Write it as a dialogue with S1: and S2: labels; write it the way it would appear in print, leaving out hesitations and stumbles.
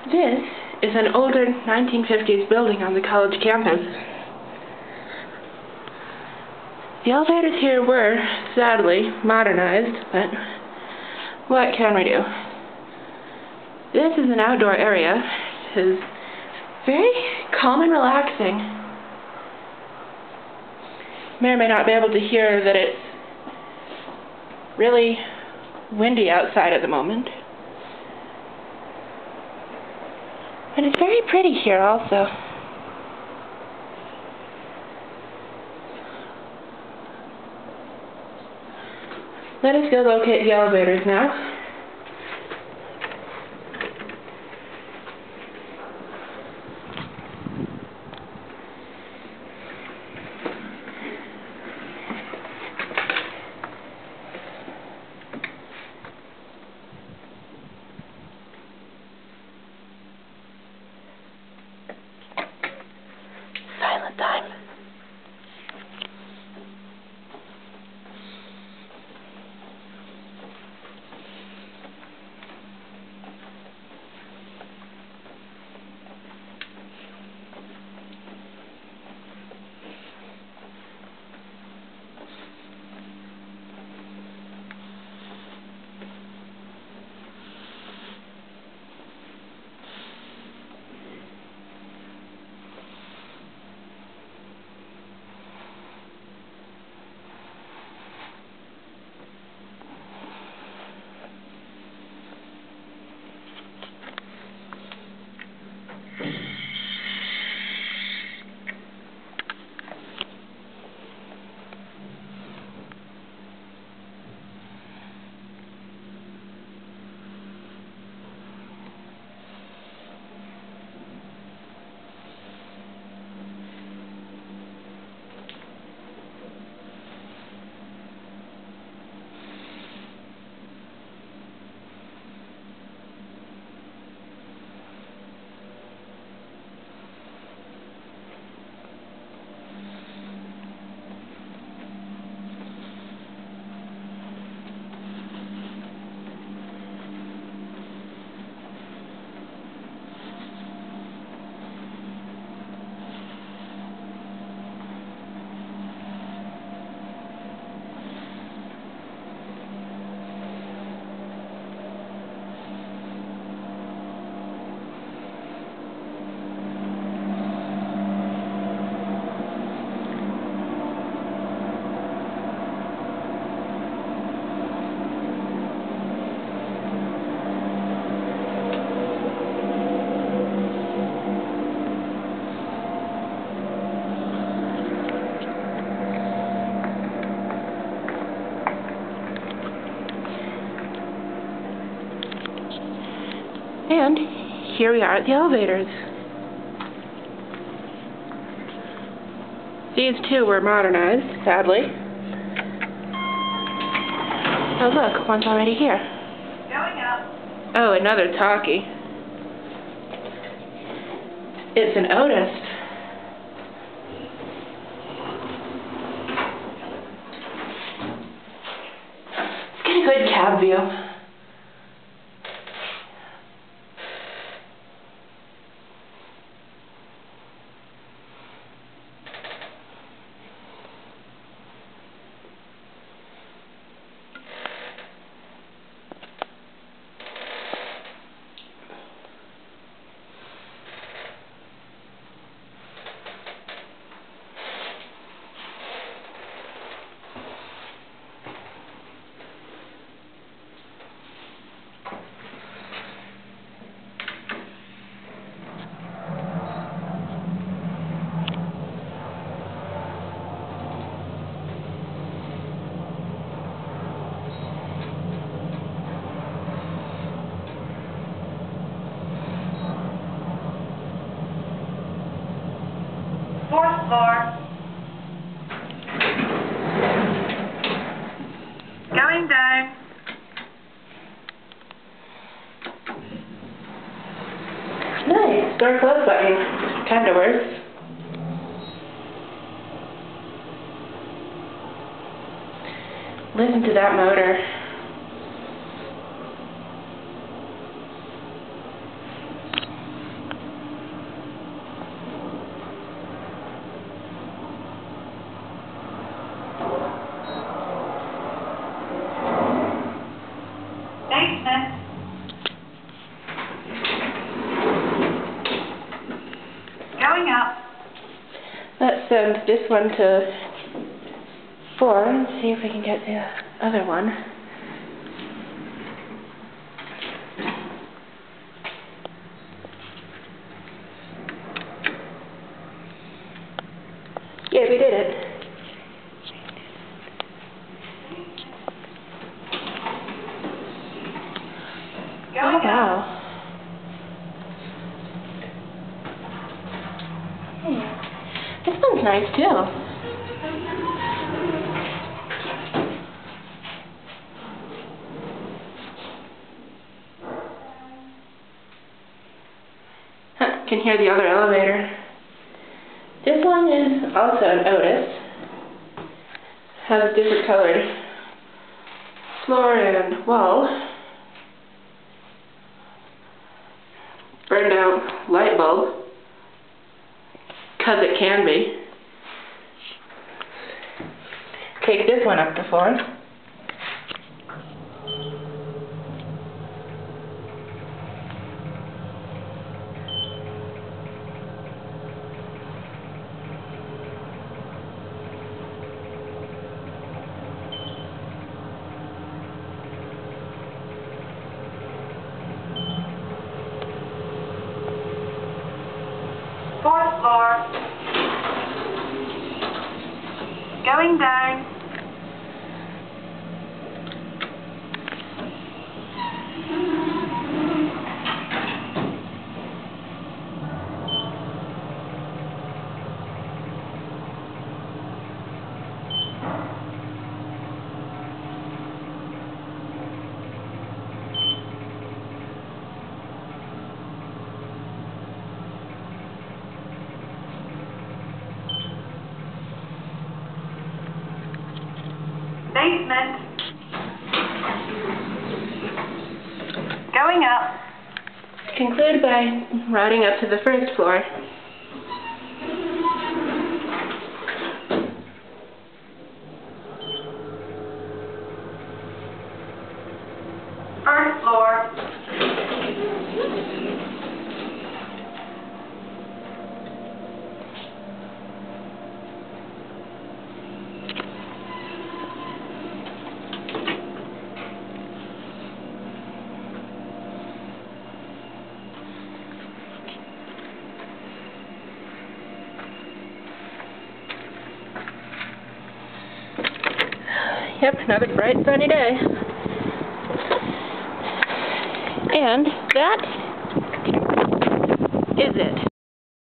S1: This is an older 1950s building on the college campus. The elevators here were, sadly, modernized, but what can we do? This is an outdoor area. It is very calm and relaxing. May or may not be able to hear that it's really windy outside at the moment. And it's very pretty here also. Let us go locate the elevators now. Silent time. And here we are at the elevators. These two were modernized, sadly. Oh look, one's already here.
S2: Going up.
S1: Oh, another talkie. It's an Otis. Let's get a good cab view.
S2: Fourth floor. Going down.
S1: Nice. Door close button. Kinda works. Listen to that motor. send this one to 4 and see if we can get the other one. Yeah, we did it.
S2: Going
S1: Oh, wow. This one's nice too. Can hear the other elevator. This one is also an Otis. Has a different colored floor and wall. Burned out light bulb. 'Cause it can be. Take this one up to 4.
S2: Fourth floor. Going down. Basement. Going up.
S1: Conclude by riding up to the 1st floor.
S2: First floor.
S1: Yep, another bright sunny day. And that is it.